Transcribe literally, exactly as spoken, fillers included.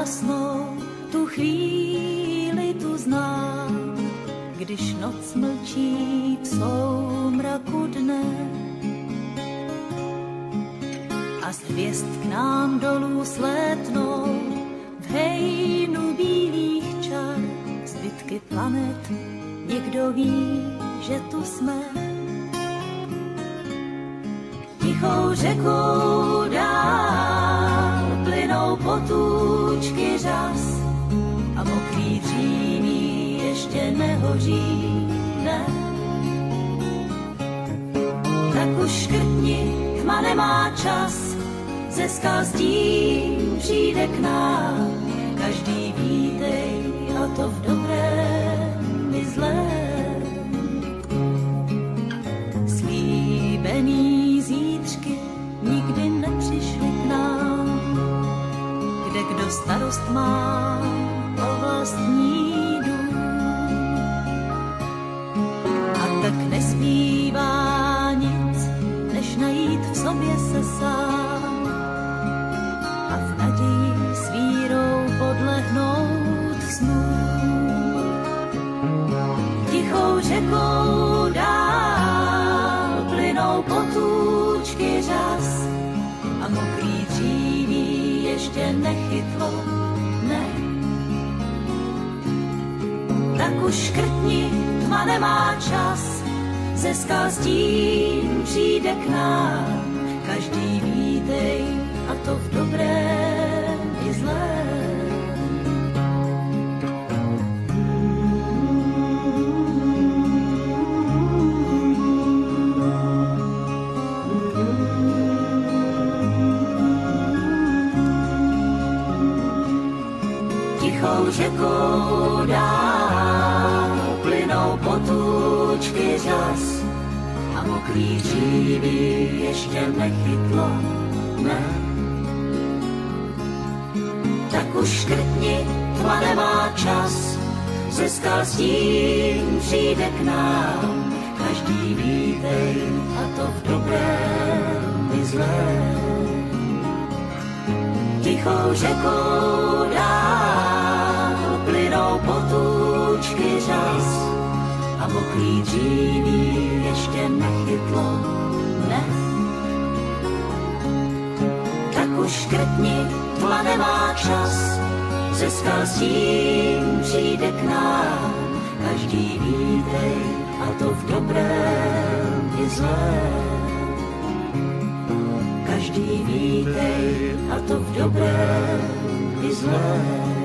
krásnou, tu chvíli tu znám, když noc mlčí v soumraku dne. A z hvězd k nám dolů slétnou v hejnu bílých čar zbytky planet. Někdo ví, že tu jsme. Tichou řekou dál plynou potůčky řas a mokrý dříví ještě nehoří, ne. Tak už škrtni, tma nemá čas, ze skal stín přijde k nám. Každý vítej, a to v dobrém i zlém. Slíbený zítřky nikdy nepřišly k nám, kde kdo starost má o vlastní dům. A tak nezbývá nic, než najít v sobě se sám a v naději s vírou podlehnout snům. Tichou řekou dál plynou potůčky řas a mokrý dříví ještě nechytlo, ne. Tak už škrtni, tma nemá čas, ze skal stín přijde k nám. Každý vítej, a to v dobrém i zlém. Tichou řekou dál plynou potůčky řas a mokrý dříví ještě nechytlo, ne. Tak už škrtni, tma nemá čas, ze skal stín přijde k nám. Každý vítej, a to v dobrém i zlém. Tichou řekou dál plynou potůčky řas a mokrý dříví ještě nechytlo, ne. Tak už škrtni, tma nemá čas, ze skal stín přijde k nám. Každý vítej, a to v dobrém i zlém. Každý vítej, a to v dobrém i zlém.